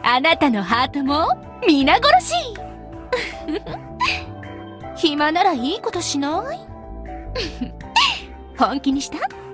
あなたのハートも皆殺し。暇ならいいことしない？本気にした？